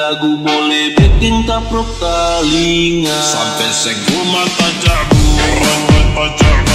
lagu boleh bikin taprok telinga. Sampai segul mata cabur, mata cabur.